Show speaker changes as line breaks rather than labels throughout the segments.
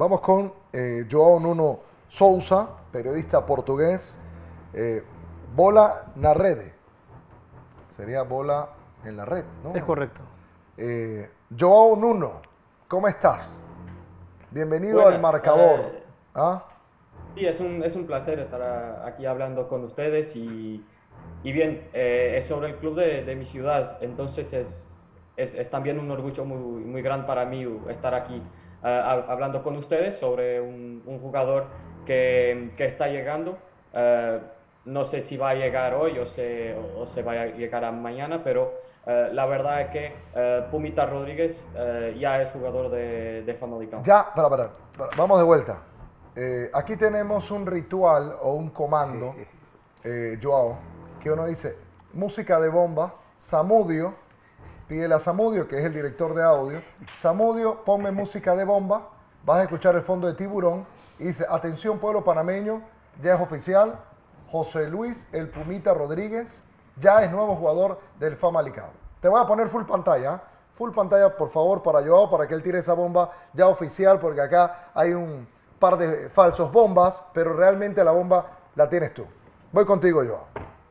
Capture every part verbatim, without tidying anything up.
vamos con eh, João Nuno Sousa, periodista portugués. Eh, bola na rede. Sería bola en la red, ¿no?
Es correcto.
Eh, João Nuno, ¿cómo estás? Bienvenido
Buenas,
al marcador.
eh,
¿Ah?
Sí, es un, es un placer estar a- aquí hablando con ustedes y, y bien, eh, es sobre el club de, de mi ciudad, entonces es, es, es también un orgullo muy, muy grande para mí estar aquí ah, hab- hablando con ustedes sobre un, un jugador que, que está llegando. Ah, no sé si va a llegar hoy o se, o se va a llegar a mañana, pero eh, la verdad es que eh, Pumita Rodríguez eh, ya es jugador de, de Famalicão.
Ya, para, para, para, vamos de vuelta. Eh, aquí tenemos un ritual o un comando, eh, Joao, que uno dice, música de bomba, Samudio, pídele a Samudio, que es el director de audio, Samudio, ponme música de bomba, vas a escuchar el fondo de Tiburón, y dice, atención pueblo panameño, ya es oficial, José Luis El Pumita Rodríguez, ya es nuevo jugador del Famalicão. Te voy a poner full pantalla, ¿eh? Full pantalla, por favor, para Joao, para que él tire esa bomba ya oficial, porque acá hay un par de falsos bombas, pero realmente la bomba la tienes tú. Voy contigo, Joao.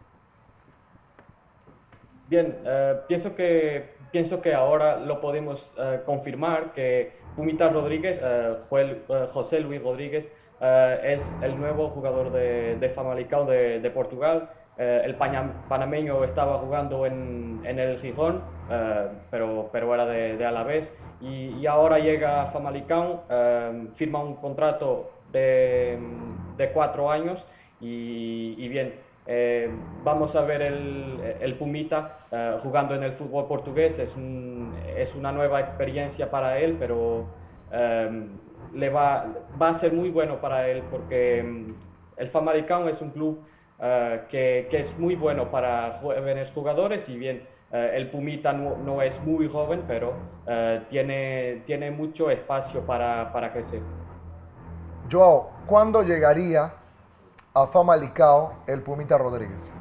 Bien, eh, pienso que, pienso que ahora lo podemos eh, confirmar que Pumita Rodríguez, eh, Joel- eh, José Luis Rodríguez, eh, es el nuevo jugador de, de Famalicão de, de Portugal. Eh, el paña- panameño estaba jugando en, en el Gijón, eh, pero, pero era de, de Alavés, y, y ahora llega a Famalicão, eh, firma un contrato de, de cuatro años y, y bien. Eh, vamos a ver el, el Pumita eh, jugando en el fútbol portugués. Es, un- es una nueva experiencia para él, pero eh, le va, va a ser muy bueno para él porque mm, el Famalicão es un club eh, que, que es muy bueno para jóvenes jugadores. Y bien, eh, el Pumita no, no es muy joven, pero eh, tiene, tiene mucho espacio para, para crecer.
Joao, ¿cuándo llegaría a Famalicão el Pumita Rodríguez?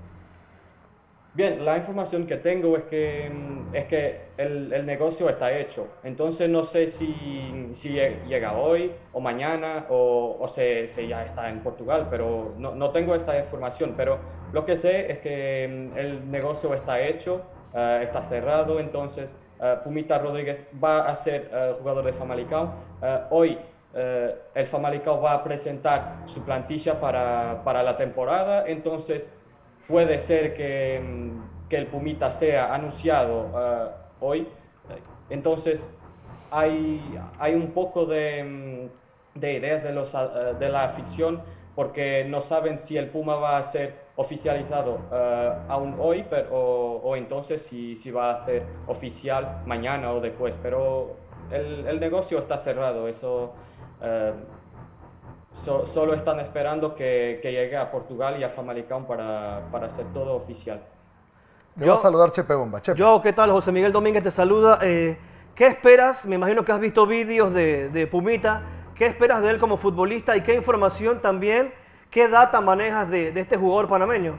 Bien, la información que tengo es que, mm, es que el, el negocio está hecho. Entonces no sé si, si lle- llega hoy o mañana o, o se, se ya está en Portugal, pero no, no tengo esa información. Pero lo que sé es que mm, el negocio está hecho, eh, está cerrado. Entonces eh, Pumita Rodríguez va a ser eh, jugador de Famalicão. Eh, hoy eh, el Famalicão va a presentar su plantilla para, para la temporada. Entonces puede ser que, mm, que el Pumita sea anunciado eh, hoy. Entonces, hay, hay un poco de, mm, de ideas de, los, eh, de la afición porque no saben si el Puma va a ser oficializado eh, aún hoy pero, o, o entonces si, si va a ser oficial mañana o después. Pero el, el negocio está cerrado. Eso. eh, So- solo están esperando que, que llegue a Portugal y a Famalicão para, para hacer todo oficial.
Te
Yo-
va a saludar Chepe Bomba. Chepe.
Yo, ¿qué tal? José Miguel Domínguez te saluda. Eh, ¿Qué esperas? Me imagino que has visto vídeos de, de Pumita. ¿Qué esperas de él como futbolista y qué información también, qué data manejas de, de este jugador panameño?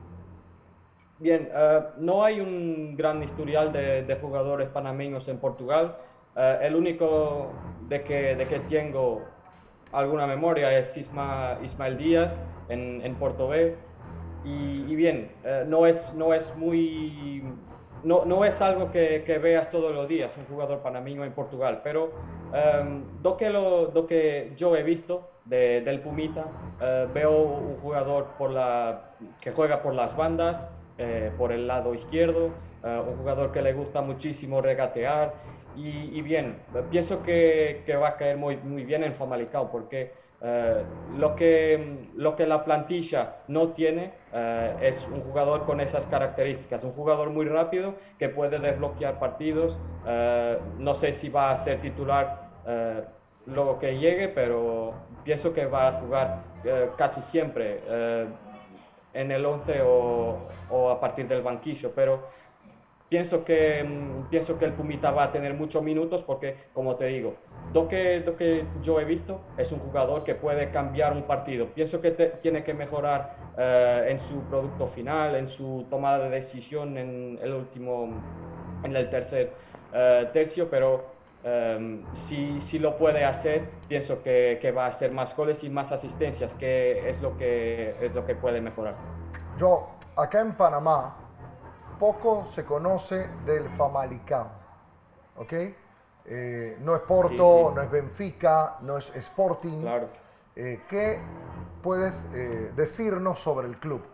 Bien, eh, no hay un gran historial de, de jugadores panameños en Portugal. Eh, el único de que, de que tengo alguna memoria es Isma, Ismael Díaz en, en Porto B. Y, y bien, eh, no es, no es muy... No, no es algo que, que veas todos los días, un jugador panameño en Portugal, pero eh, lo, que lo, lo que yo he visto de- del Pumita, eh, veo un jugador por la, que juega por las bandas, eh, por el lado izquierdo, eh, un jugador que le gusta muchísimo regatear y, y bien, eh, pienso que, que va a caer muy, muy bien en Famalicão porque eh, lo que, lo que la plantilla no tiene eh, es un jugador con esas características, un jugador muy rápido que puede desbloquear partidos. Eh, no sé si va a ser titular eh, luego que llegue, pero pienso que va a jugar eh, casi siempre eh, en el once o, o a partir del banquillo, pero pienso que, mm, pienso que el Pumita va a tener muchos minutos porque, como te digo, lo que, lo que yo he visto es un jugador que puede cambiar un partido. Pienso que te- tiene que mejorar eh, en su producto final, en su tomada de decisión en el último, en el tercer eh, tercio, pero Um, si, si lo puede hacer, pienso que, que va a hacer más goles y más asistencias, que es lo que, es lo que puede mejorar.
Yo, acá en Panamá, poco se conoce del Famalicão, ¿ok? Eh, no es Porto,
Sí, sí.
no es Benfica, no es Sporting.
Claro.
Eh, ¿Qué puedes eh, decirnos sobre el club?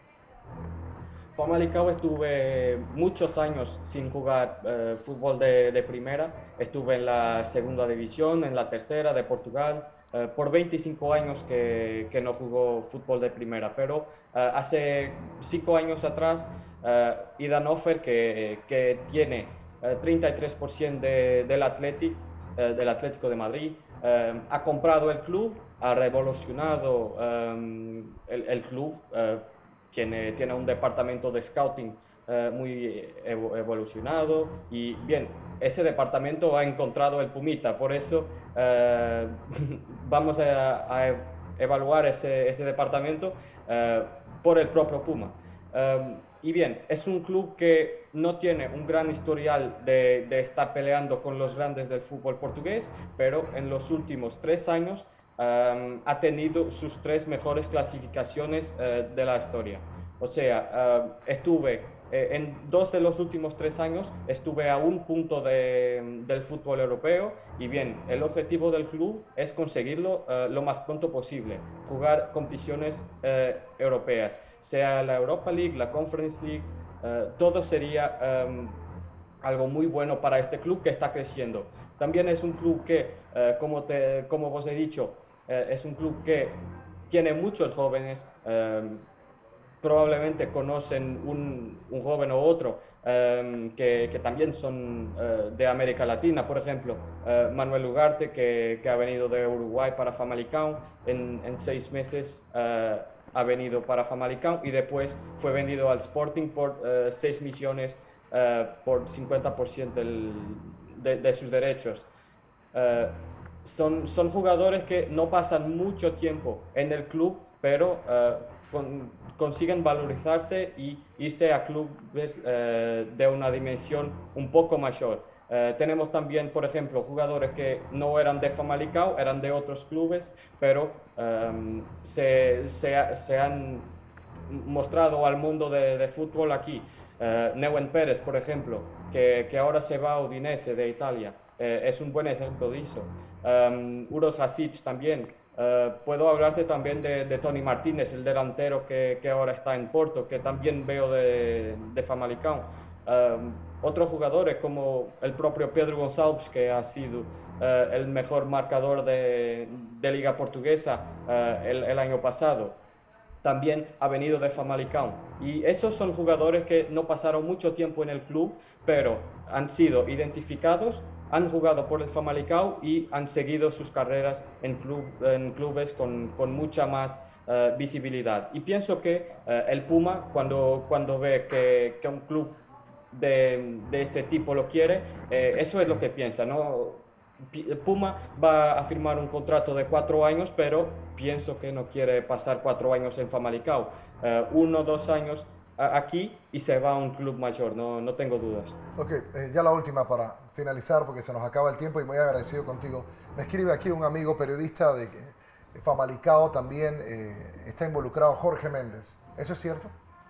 Famalicão estuve muchos años sin jugar eh, fútbol de, de primera. Estuve en la segunda división, en la tercera de Portugal. Eh, por veinticinco años que, que no jugó fútbol de primera. Pero eh, hace cinco años atrás, eh, Idan Offer, que, que tiene eh, treinta y tres por ciento de, del, Athletic, eh, del Atlético de Madrid, eh, ha comprado el club, ha revolucionado eh, el, el club. Eh, Tiene, tiene un departamento de scouting eh, muy evo, evolucionado y bien, ese departamento ha encontrado el Pumita, por eso eh, vamos a, a evaluar ese, ese departamento eh, por el propio Puma. Um, y bien, es un club que no tiene un gran historial de, de estar peleando con los grandes del fútbol portugués, pero en los últimos tres años Um, ha tenido sus tres mejores clasificaciones uh, de la historia. O sea, uh, estuve eh, en dos de los últimos tres años, estuve a un punto de, del fútbol europeo y bien, el objetivo del club es conseguirlo uh, lo más pronto posible, jugar competiciones uh, europeas, sea la Europa League, la Conference League, uh, todo sería um, algo muy bueno para este club que está creciendo. También es un club que, uh, como, te, como vos he dicho, Eh, es un club que tiene muchos jóvenes, eh, probablemente conocen un, un joven o otro eh, que, que también son eh, de América Latina, por ejemplo, eh, Manuel Ugarte, que, que ha venido de Uruguay para Famalicão, en, en seis meses eh, ha venido para Famalicão y después fue vendido al Sporting por eh, seis millones eh, por cincuenta por ciento del, de, de sus derechos. Eh, Son, son jugadores que no pasan mucho tiempo en el club, pero uh, con, consiguen valorizarse y irse a clubes uh, de una dimensión un poco mayor. Uh, tenemos también, por ejemplo, jugadores que no eran de Famalicão, eran de otros clubes, pero um, se, se, se han mostrado al mundo de, de fútbol aquí. Uh, Neuen Pérez, por ejemplo, que, que ahora se va a Udinese de Italia, uh, es un buen ejemplo de eso. Um, Uros Hasic también. Uh, puedo hablarte también de, de Tony Martínez, el delantero que, que ahora está en Porto, que también veo de, de Famalicão. Um, otros jugadores como el propio Pedro Gonçalves, que ha sido uh, el mejor marcador de, de Liga Portuguesa uh, el, el año pasado, también ha venido de Famalicão. Y esos son jugadores que no pasaron mucho tiempo en el club, pero han sido identificados, han jugado por el Famalicão y han seguido sus carreras en, club, en clubes con, con mucha más uh, visibilidad. Y pienso que uh, el Puma, cuando, cuando ve que, que un club de, de ese tipo lo quiere, eh, eso es lo que piensa, ¿no? Puma va a firmar un contrato de cuatro años, pero pienso que no quiere pasar cuatro años en Famalicão. Uh, uno o dos años aquí y se va a un club mayor, no, no tengo dudas.
Ok, eh, ya la última para finalizar porque se nos acaba el tiempo y muy agradecido contigo. Me escribe aquí un amigo periodista de que Famalicão también eh, está involucrado, Jorge Méndez. ¿Eso es cierto?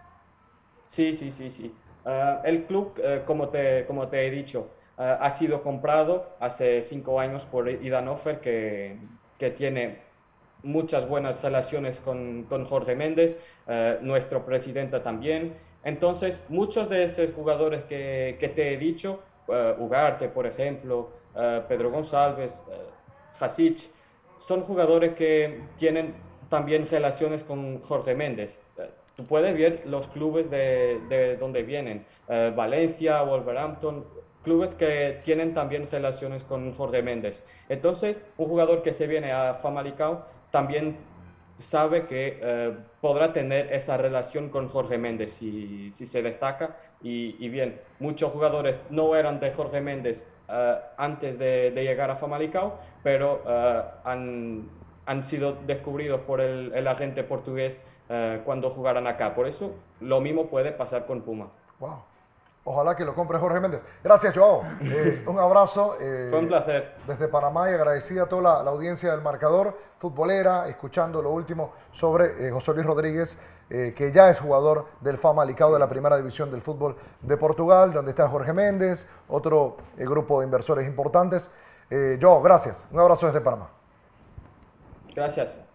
Sí, sí, sí, sí. Uh, el club, uh, como, te, como te he dicho, uh, ha sido comprado hace cinco años por Idan Offer, que, que tiene muchas buenas relaciones con, con Jorge Méndez, uh, nuestro presidente también. Entonces, muchos de esos jugadores que, que te he dicho, uh, Ugarte, por ejemplo, uh, Pedro Gonçalves, uh, Hasic, son jugadores que tienen también relaciones con Jorge Méndez. Uh, tú puedes ver los clubes de, de donde vienen, uh, Valencia, Wolverhampton, clubes que tienen también relaciones con Jorge Méndez. Entonces, un jugador que se viene a Famalicão también sabe que eh, podrá tener esa relación con Jorge Méndez si, si se destaca. Y, y bien, muchos jugadores no eran de Jorge Méndez eh, antes de, de llegar a Famalicão, pero eh, han, han sido descubridos por el, el agente portugués eh, cuando jugaran acá. Por eso, lo mismo puede pasar con Puma.
Wow. Ojalá que lo compre Jorge Méndez. Gracias, Joao. Eh, un abrazo. Eh,
Fue un placer.
Desde Panamá y agradecida a toda la, la audiencia del marcador futbolera, escuchando lo último sobre eh, José Luis Rodríguez, eh, que ya es jugador del Famalicão de la primera división del fútbol de Portugal, donde está Jorge Méndez, otro eh, grupo de inversores importantes. Eh, Joao, gracias. Un abrazo desde Panamá.
Gracias.